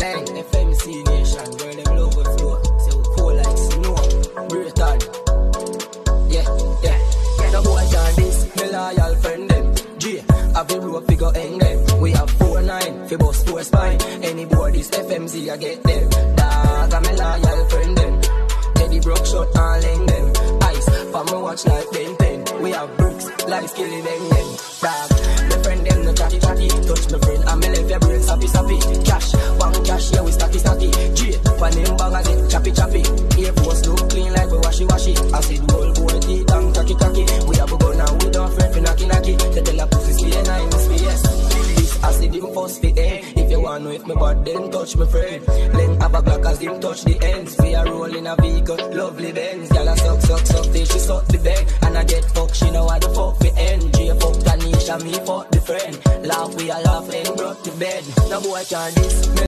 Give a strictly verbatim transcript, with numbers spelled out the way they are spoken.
Leng, F M C Nation, girl, them love we flow. Say we cool like snow, Britain. Yeah, yeah, yeah. No boy can this, me loyal friend them. G, have a rope figure hang them. We have four nine, fi bust four spine. Any boy this F M Z I get them. Dog, I'm a loyal friend them. Teddy broke shot and leng them. Ice, for me watch like Ben ten. We have bricks, like skilly them them. Dog, my friend them no chatty chatty. Touch my friend and me left your brain sappy sappy. Cash, one cash, yeah we stacky stacky. G, pan him bang as it choppy choppy. Air force look clean like we washy washy. I see the whole boy teeth and cocky cocky. We have a gun and we don't friend for knocky knocky. They tell a pussy stay nine in space. This acid him first fit eh. If you want know if me bad then touch my friend. Then have a black as him touch the ends. We are rolling a vehicle, lovely Benz. Gyal a suck suck suck till she suck the bed. And I get fuck, she know how the fuck we end. G fuck Tanisha, me fuck the friend. Laugh we a laugh and brought to bed. No boy can this.